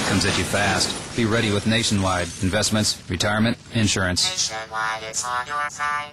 comes at you fast. Be ready with Nationwide investments, retirement, insurance. Nationwide is on your side.